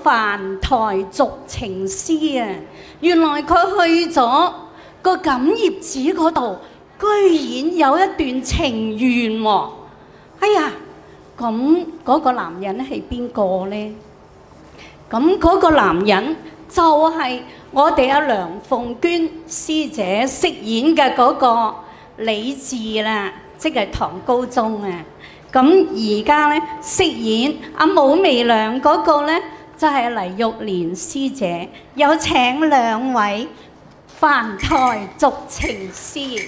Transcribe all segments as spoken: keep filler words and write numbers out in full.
樊台續情詩啊！原來佢去咗個錦葉寺嗰度，居然有一段情緣喎！哎呀，咁嗰個男人係邊個呢？咁嗰個男人就係我哋阿梁鳳娟師姐飾演嘅嗰個李治啦，即係唐高宗啊！咁而家咧飾演阿武媚娘嗰個咧就係、是、黎玉蓮師姐，有請兩位樊台續情詩。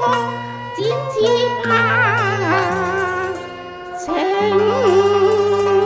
剪接下情。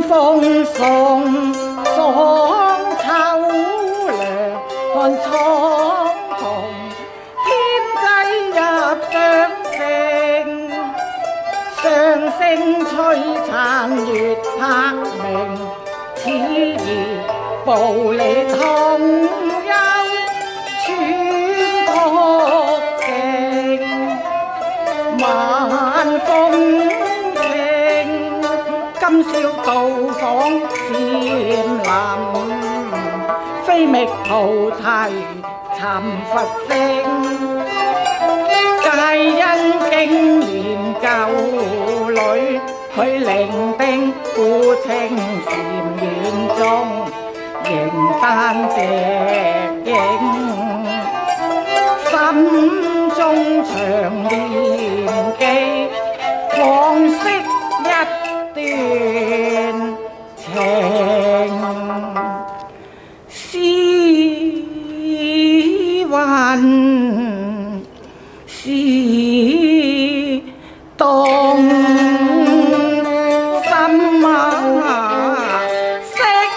風送爽秋涼，看蒼穹天際入雙星，雙星璀璨月拍明，此兒步履同遊穿曲徑，晚風今宵到訪禪林，飛覓菩提尋佛性，皆因經年舊侶去伶仃古清禪院中，形單隻影，心中長念記往昔一段情，詩韻詩動心啊聲，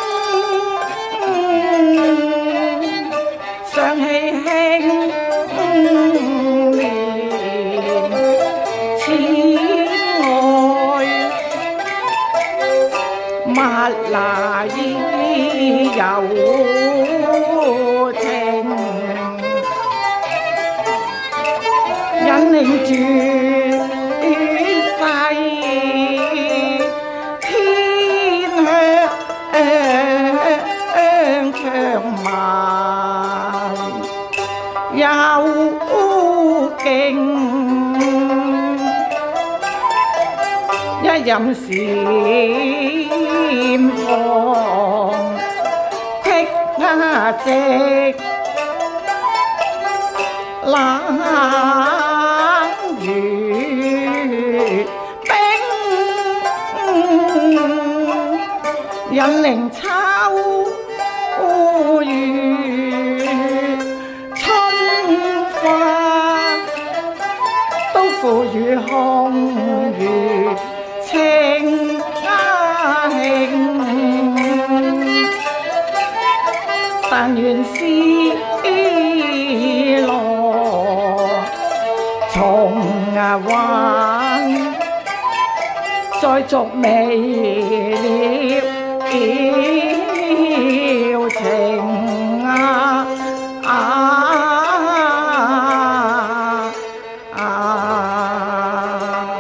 想起輕年此愛蜜拿意柔情，引領住世天向長漫幽徑，一任禪房僻雅寂，冷如冰，引領秋雨春花，都付與空餘情輕，但願思羅重還，再續未了矯情啊啊啊！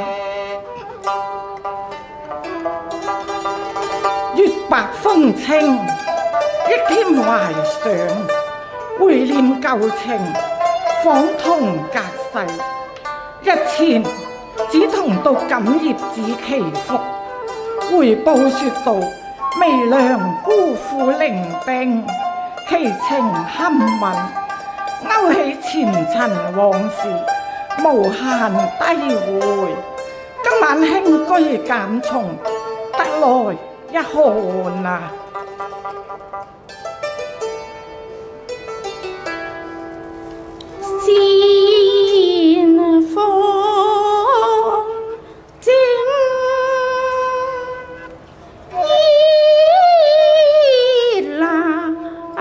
月白風清，憶添懷想，回念舊情，仿同隔世。日前只同到錦葉子祈福，回報說道微涼孤苦伶仃，其情堪問，勾起前塵往事，無限低回。今晚輕居簡從，得來一看啊！ 仙風正熱辣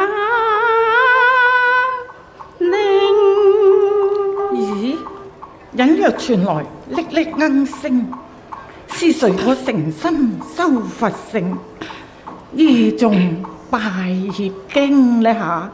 令， 咦？隱約傳來瀝瀝鶯聲，是誰可誠心修佛性，而仲拜業經呢下？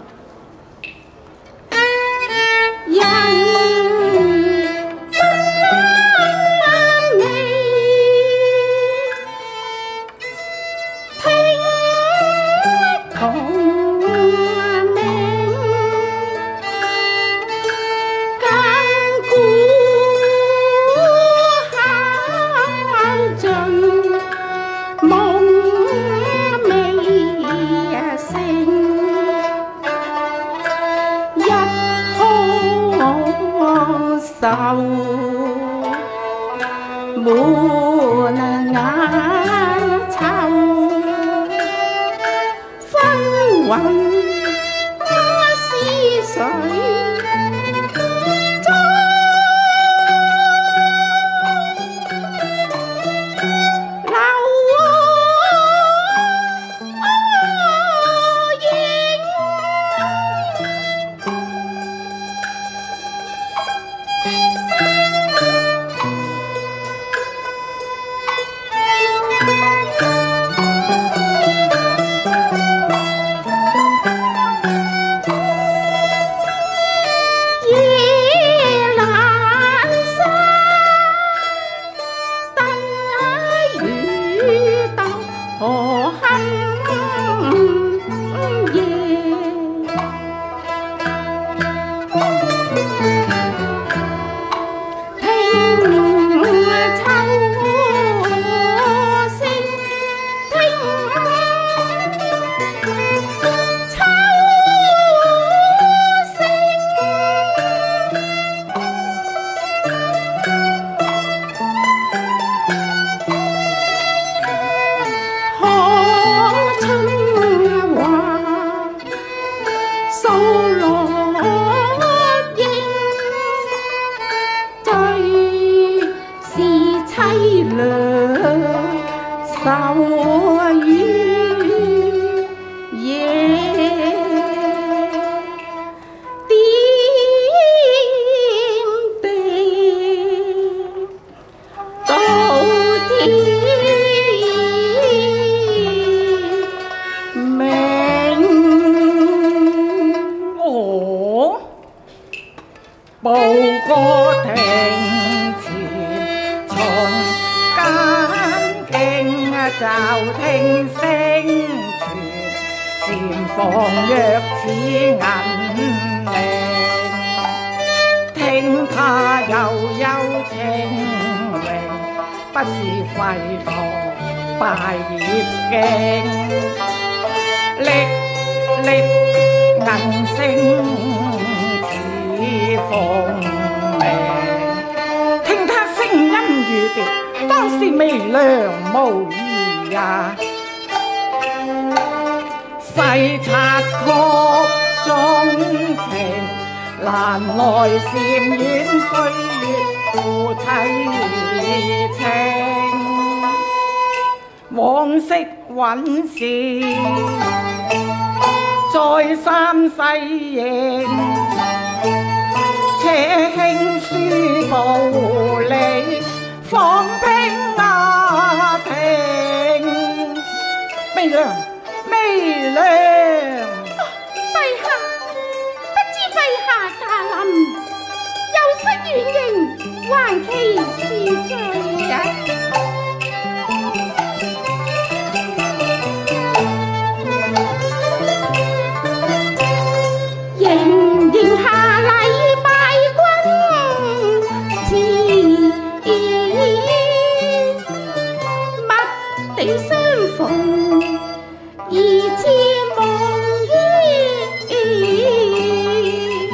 手雨夜。步過庭前，從間境驟聽聲傳，禪房若似銀鈴，聽他悠悠清榮，不是吠陀拜葉經，歷歷銀聲。鳳鳴，聽他聲音語調，當是微涼無異呀。細察曲中情，難耐禪院歲月付凄清。往昔韻事，在三世應。且輕書步履，放平雅庭。媚娘，媚娘， 陛下，不知陛下駕臨，有失遠迎，還期恕罪啊！迎迎下禮。相逢疑似夢於，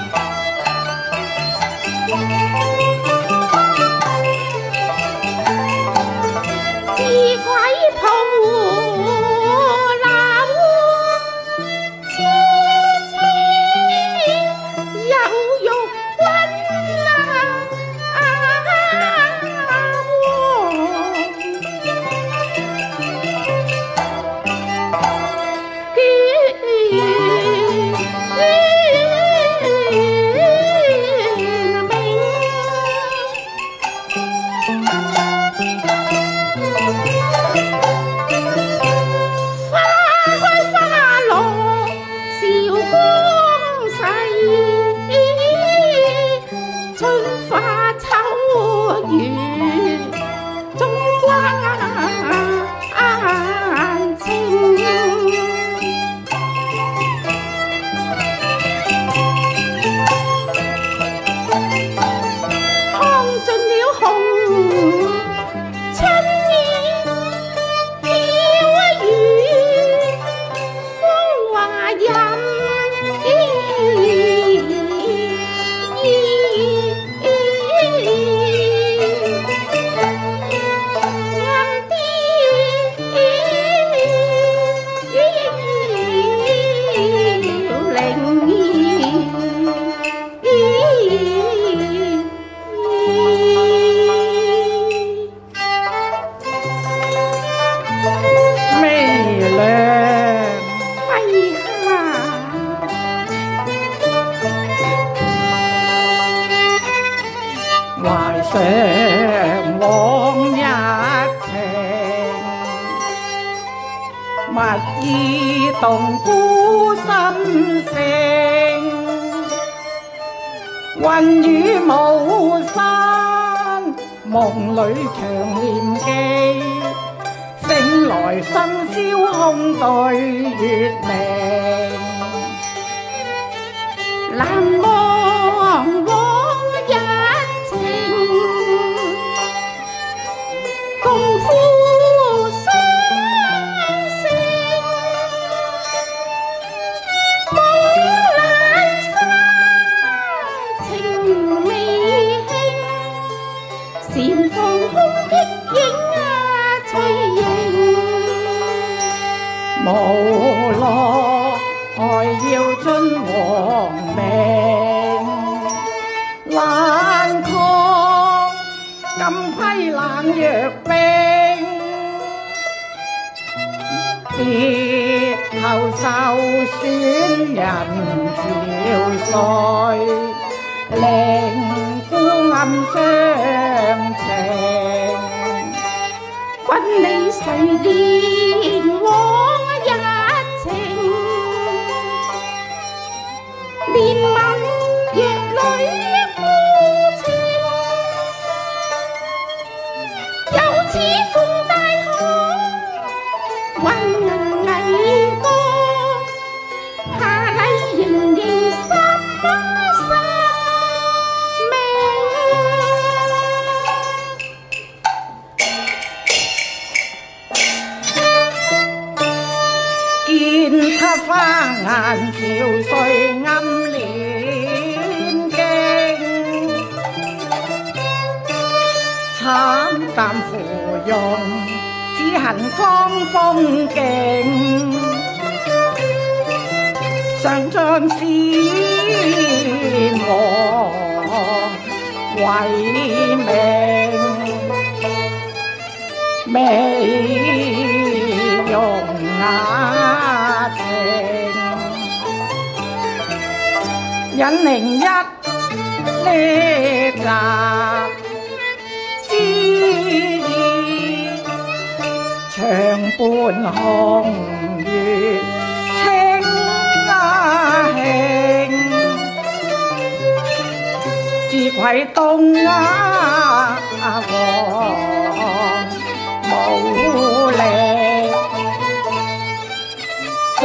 自鬼抱那烏，痴痴有欲君啊！ 想往日情，勿意動孤心聲。雲雨巫山，夢裏長念記。醒來深宵空對月明， 難忘往日情，共赴雙星。夢闌珊，情未興，禪房空的影啊隨形。 無奈別後受損人憔悴，令孤暗相情。 君你誰憐往日情？憐憫夜裏孤情，有此風大海，雲人危歌，怕你仍然心生命。 見他花顏憔悴暗年經，慘淡芙蓉只恨江風勁，上將仙王為名，美容雅情，引零一呢集之意，長伴紅月清興，自愧東亞王無力作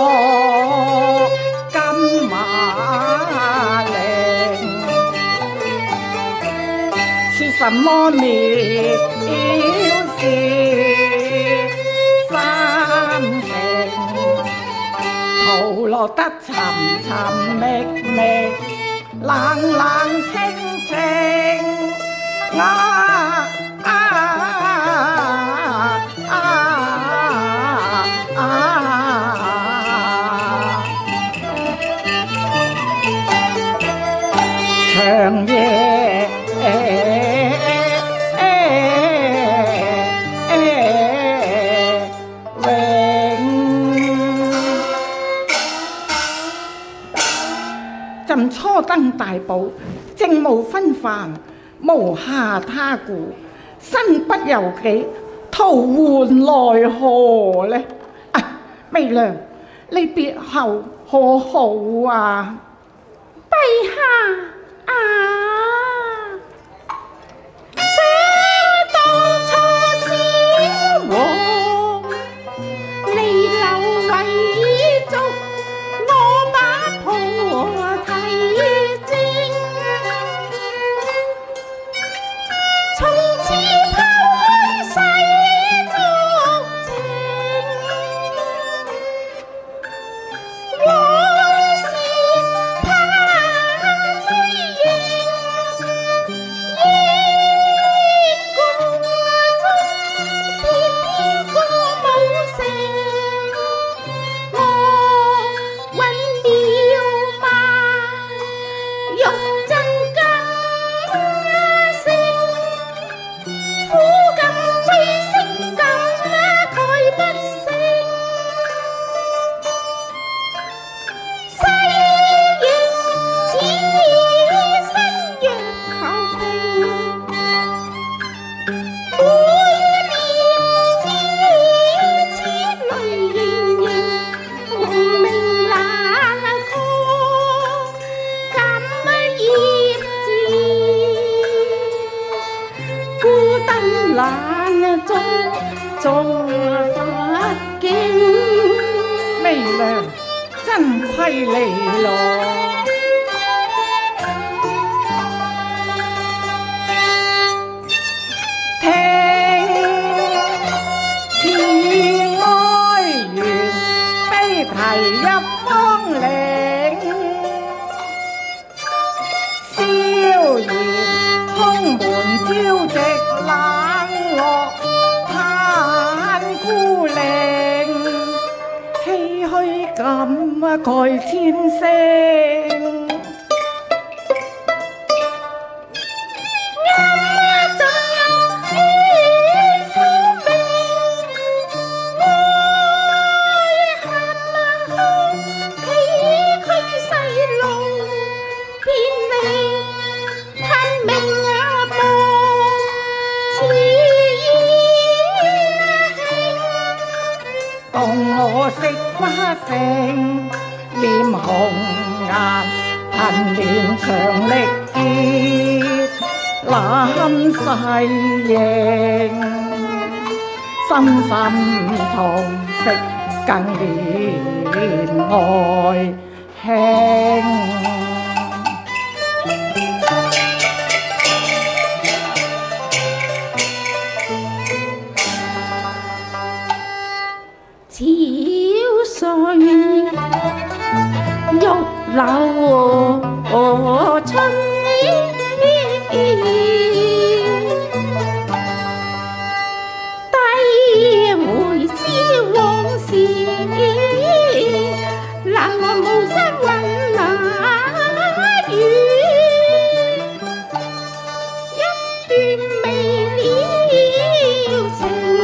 金馬令，是什麼渺事心情？徒落得尋尋覓覓，冷冷清清，啊啊啊啊！長夜朕初登大寶，政務紛繁，無暇他顧，身不由己，徒喚來何呢？啊，媚娘，你別後可好啊？ 陛下啊，想當初先王離流遺族，我把婆提貞，從此拋開世俗情，往事怕追憶，憶共中偏偏過無成，我揾了嗎玉真金星，苦感追星感蓋不勝，世應此身若求平，每年知此淚盈盈，無名冷酷感業字，孤燈冷中中佛經。 媚娘真虧你咯！聽慈愛園悲啼一方嶺，蕭然空門朝夕冷落嘆孤零，唏噓感慨千聲。 暗中於成，臉紅顏，貧年長力竭，攬世認，深深痛惜更憐愛卿。 潮水玉樓春，低回思往事，難忘無心雲那雨，一段未了情。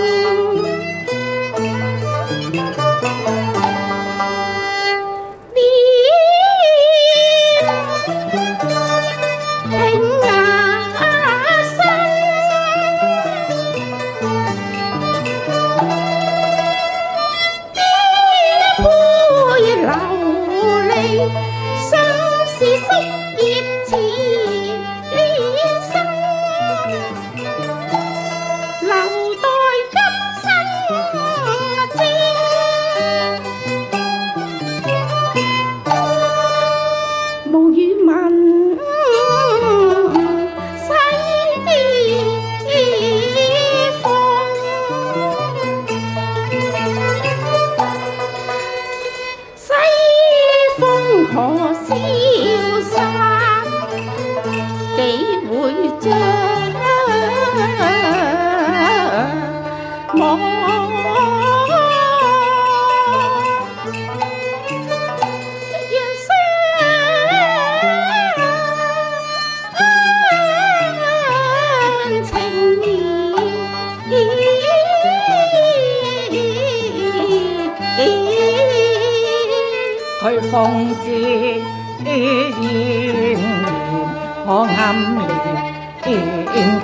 佢奉旨延年，我暗憐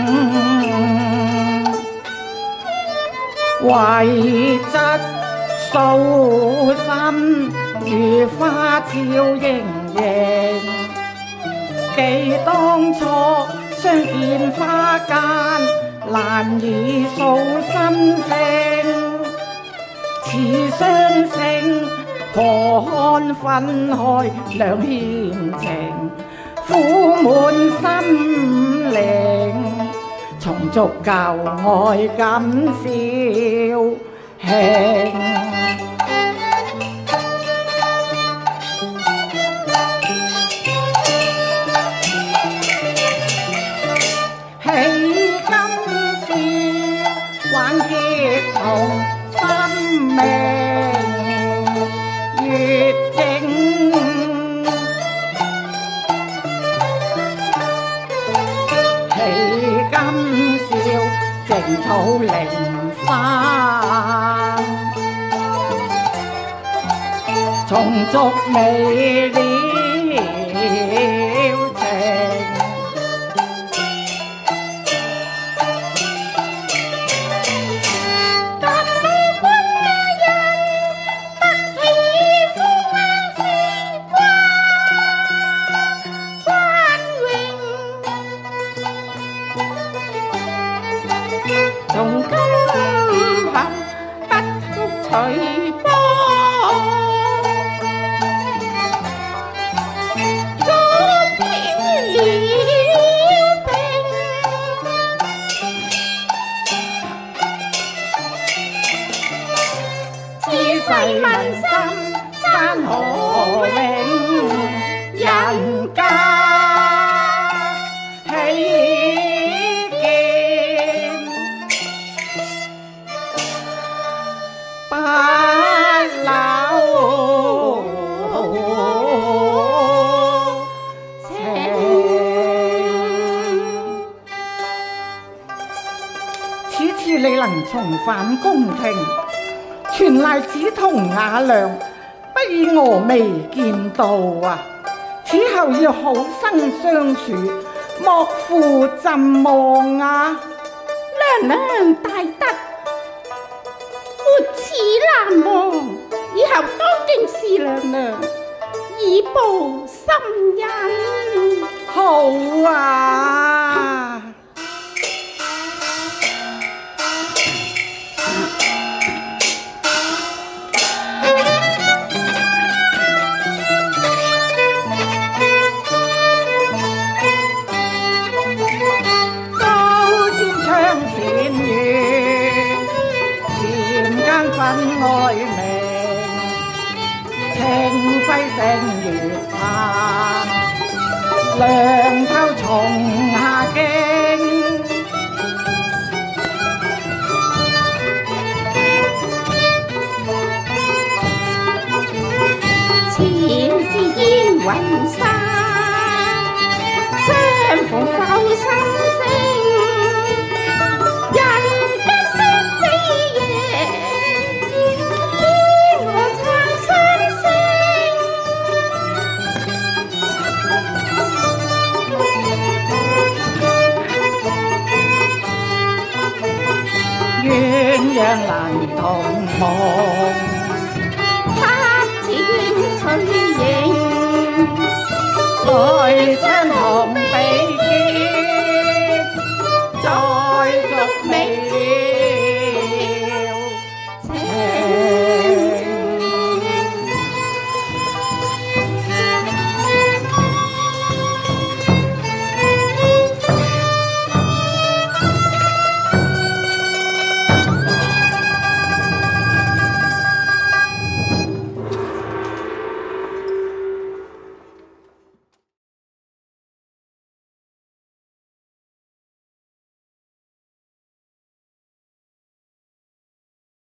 敬，為質素心，如花照盈盈。記當初相見花間，難以訴心聲，似雙星。何看分開兩牽情，苦滿心靈，重續舊愛感笑興。喜今宵挽結同心命。月正，喜今宵淨土靈山，重續未了情。從今後不復隨波，早斷了並，此世問心山河永，人間不朽情。此次你能重返宮廷，全賴梓潼雅量，不以峨眉見道啊！此後要好生相處，莫負朕望啊！ 娘娘大德，沒此難忘，以後分愛命，情輝星月殘，兩頭松下徑。 前是煙雲山，相逢就心聲。人不識飛夜，邊我撐雙星。 鴛鴦難同夢。 黑似水影， 愛親同